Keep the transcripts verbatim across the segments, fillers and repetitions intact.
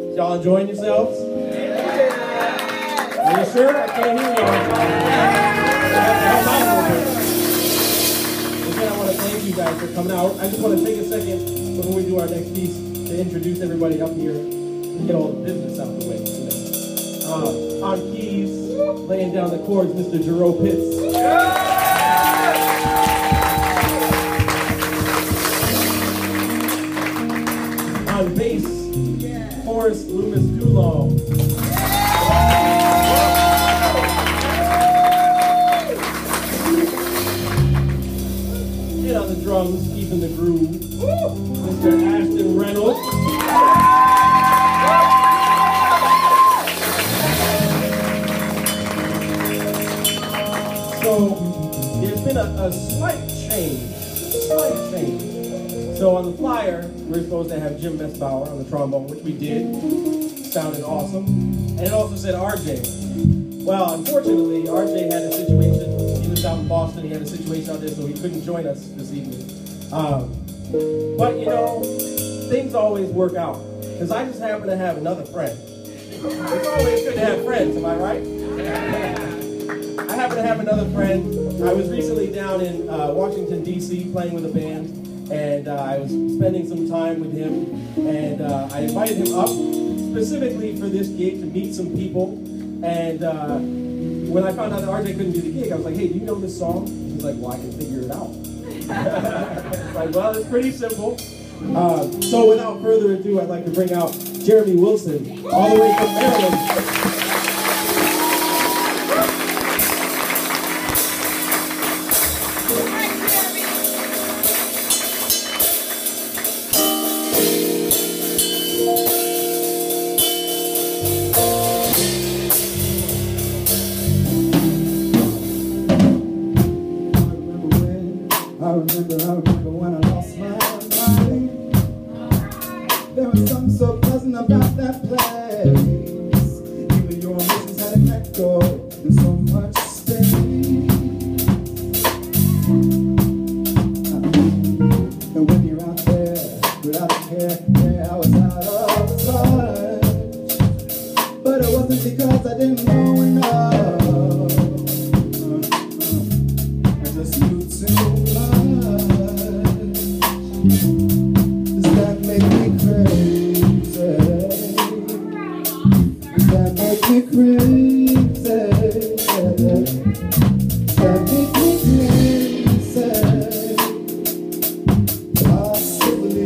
Y'all enjoying yourselves? Yeah. Are you sure? I can't hear y'all. Again, I want to thank you guys for coming out. I just want to take a second before we do our next piece to introduce everybody up here and get all the business out of the way. You know. uh, on keys, laying down the chords, Mister Jerome Pitts. On bass, Forrest Loomis-Dulong. And on the drums, keeping the groove, Mister Ashton Reynolds. So there's been a, a slight change, slight change. So on the flyer, we're supposed to have Jim Messbauer on the trombone, which we did. Sounded awesome. And it also said R J. Well, unfortunately, R J had a situation. He was out in Boston. He had a situation out there, so he couldn't join us this evening. Um, but, you know, things always work out. Because I just happen to have another friend. It's always good to have friends, am I right? I happen to have another friend. I was recently down in uh, Washington, D C playing with a band. And uh, I was spending some time with him, and uh, I invited him up specifically for this gig to meet some people. And uh, when I found out that R J couldn't do the gig, I was like, hey, do you know this song? He's like, well, I can figure it out. It's like, well, it's pretty simple. Uh, so without further ado, I'd like to bring out Jeremy Wilson, all the way from Maryland. I remember, I remember when I lost my mind. There was something so pleasant about that place. Even your emotions had an echo in so much space. And when you're out there without a care, yeah, I was out of touch. But it wasn't because I didn't know enough. I just knew too much. Does that make me crazy? Does that make me crazy? Does that make me crazy? Possibly.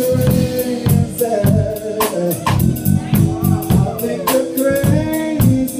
I think you're crazy.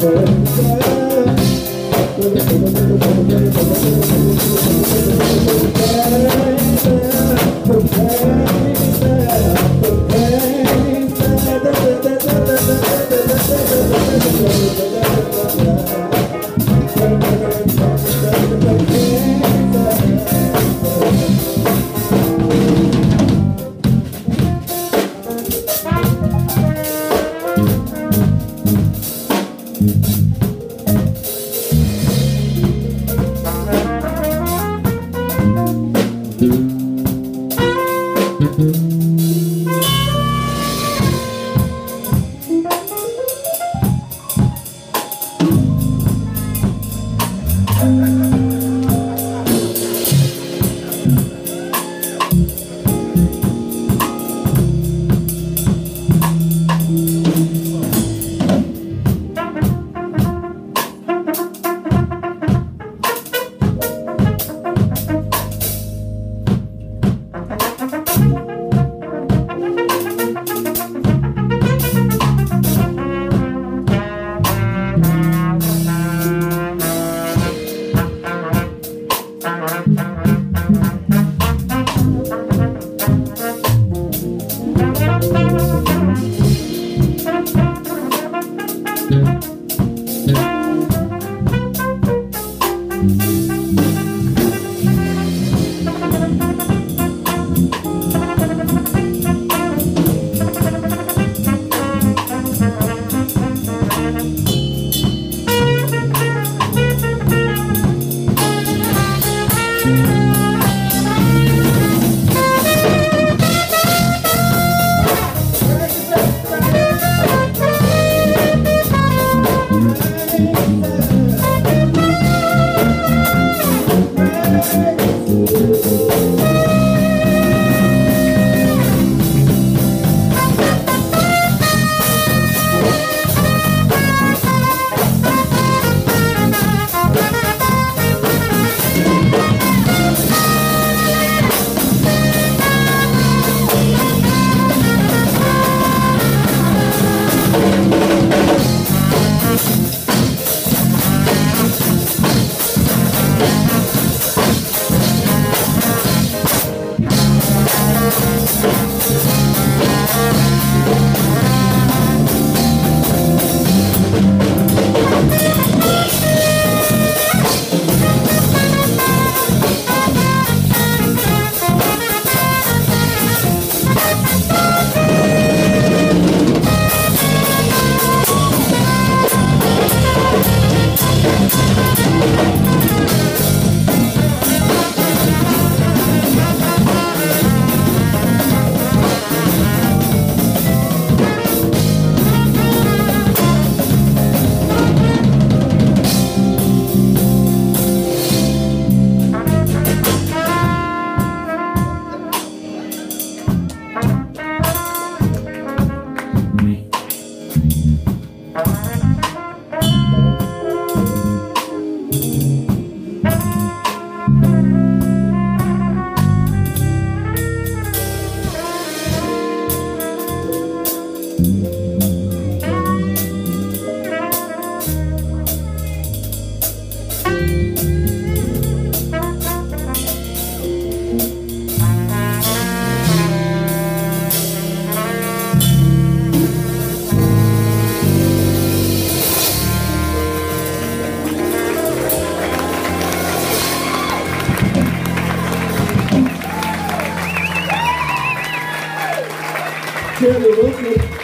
Shirley Wilson.